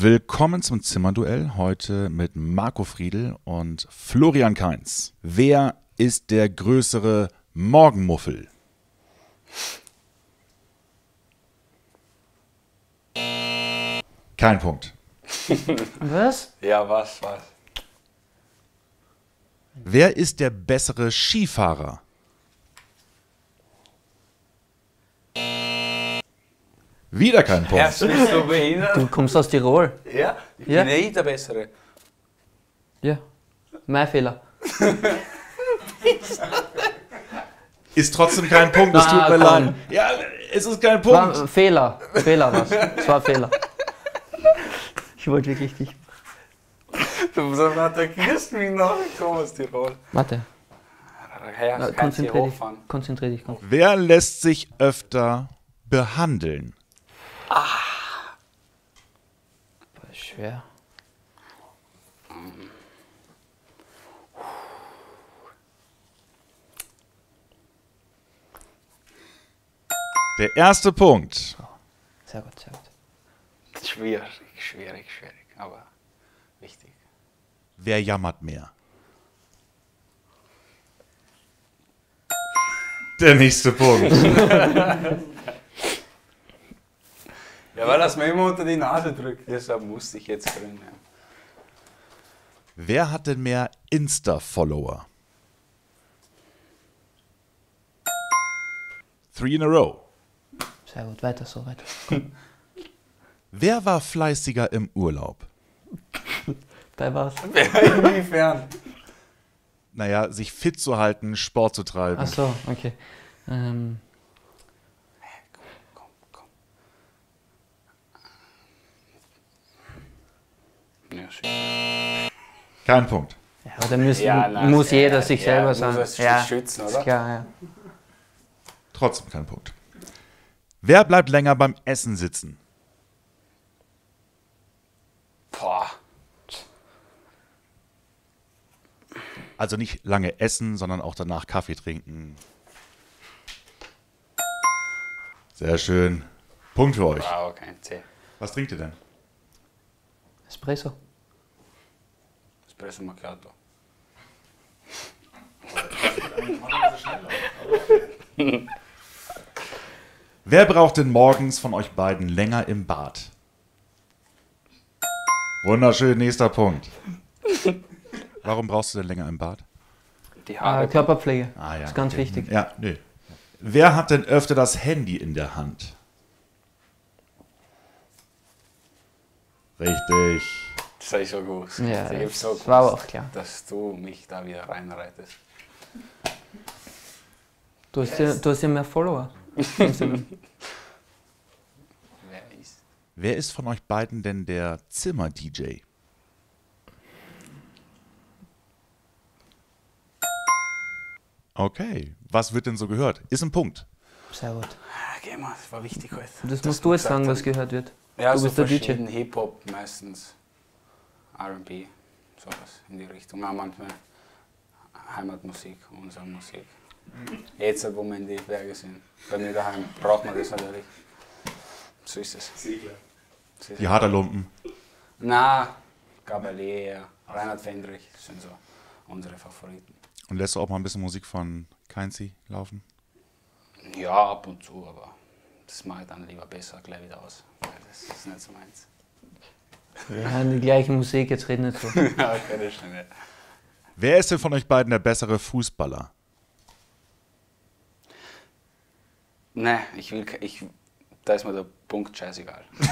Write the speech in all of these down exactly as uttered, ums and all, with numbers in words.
Willkommen zum Zimmerduell, heute mit Marco Friedl und Florian Kainz. Wer ist der größere Morgenmuffel? Kein Punkt. Was? Ja, was, was? Wer ist der bessere Skifahrer? Wieder kein Punkt. Erst bist du behindert? Du kommst aus Tirol. Ja, ich Ja. bin eh der Bessere. Ja, mein Fehler. Ist trotzdem kein Punkt, es tut Ah, mir komm. leid. Ja, es ist kein War Punkt. ein Fehler. Fehler was. Es war ein Fehler. Ich wollte wirklich dich. Du attackierst mich noch, ich komme aus Tirol. Warte. Ja, Na, kannst du konzentrier dich. hochfahren. Konzentrier dich. Komm. Wer lässt sich öfter behandeln? Das ist schwer. Der erste Punkt. Sehr gut, sehr gut. Schwierig, schwierig, schwierig, aber wichtig. Wer jammert mehr? Der nächste Punkt. Ja, weil das mir immer unter die Nase drückt, deshalb musste ich jetzt drin. Ja. Wer hat denn mehr Insta-Follower? Three in a row. Sehr gut, weiter so, weiter. Wer war fleißiger im Urlaub? Bei was? Inwiefern? Naja, sich fit zu halten, Sport zu treiben. Ach so, okay. Ähm, Komm, komm. Ja, schön. Kein Punkt. ja, aber da müssen, Ja, nein, muss ja, jeder sich ja, selber muss sagen. er sich Ja, schützen, ist oder? klar, ja. Trotzdem kein Punkt. Wer bleibt länger beim Essen sitzen? Boah. Also nicht lange essen, sondern auch danach Kaffee trinken. Sehr schön. Punkt für euch. Wow, kein C. Was trinkt ihr denn? Espresso. Espresso Macchiato. Wer braucht denn morgens von euch beiden länger im Bad? Wunderschön, nächster Punkt. Warum brauchst du denn länger im Bad? Die Haare. Äh, Körperpflege. Ah, ja, ist ganz okay. wichtig. Ja, nee. Wer hat denn öfter das Handy in der Hand? Richtig. Das habe ich so gewusst. Ja, Das hab ich das so gewusst, war aber auch klar. dass du mich da wieder reinreitest. Du hast, ja, du hast ja mehr Follower. Instagram. Wer ist? Wer ist von euch beiden denn der Zimmer-D J? Okay, was wird denn so gehört? Ist ein Punkt. Sehr gut. Ah, geh mal, das war wichtig heute. Das dass musst wir du jetzt gesagt sagen, was haben. gehört wird. Ja, du so bist der D J. verschieden Hip-Hop meistens, R und B, sowas in die Richtung. Auch manchmal Heimatmusik, unsere Musik. Jetzt, wo wir in die Berge sind, bei mir daheim, braucht man das natürlich. So ist es. So ist Die es. Haderlumpen. Na, Gabalier, Reinhard Fendrich, das sind so unsere Favoriten. Und lässt du auch mal ein bisschen Musik von Kainzi laufen? Ja, ab und zu, aber das mache ich dann lieber besser gleich wieder aus, weil das ist nicht so meins. Wir haben die gleiche Musik, jetzt reden nicht so. Ja, okay, das stimmt. Ja. Wer ist denn von euch beiden der bessere Fußballer? Ne, ich will, ke- ich, da ist mir der Punkt scheißegal. Was?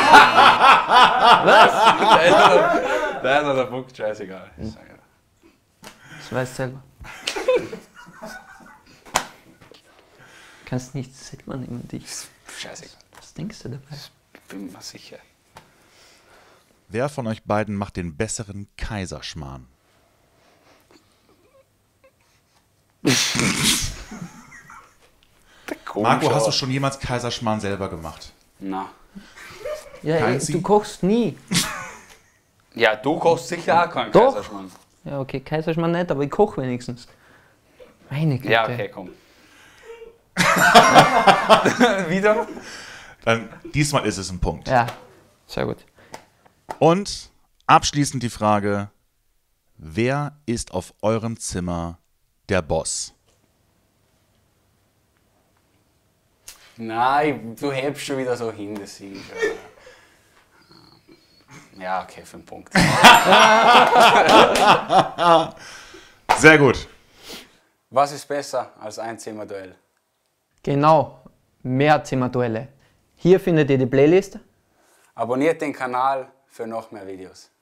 Da ist mir der, da ist mir der Punkt scheißegal. Ich sag ja. Das weißt du selber. Kannst nicht selber nehmen, dich. Scheißegal. Was denkst du dabei? Ich bin mir sicher. Wer von euch beiden macht den besseren Kaiserschmarrn? Marco, hast du schon jemals Kaiserschmarrn selber gemacht? Na. Ja, ey, Kainzi? du kochst nie. Ja, du kochst sicher auch keinen Doch. Kaiserschmarrn. Ja, okay, Kaiserschmarrn nicht, aber ich koche wenigstens. Meine Güte. Ja, okay, komm. Wieder? Dann diesmal ist es ein Punkt. Ja, sehr gut. Und abschließend die Frage, wer ist auf eurem Zimmer der Boss? Nein, du hebst schon wieder so hin, das sehe ich schon. Ja, okay, für einen Punkt. Sehr gut. Was ist besser als Einzimmerduell? Genau, Mehrzimmerduelle. Hier findet ihr die Playlist. Abonniert den Kanal für noch mehr Videos.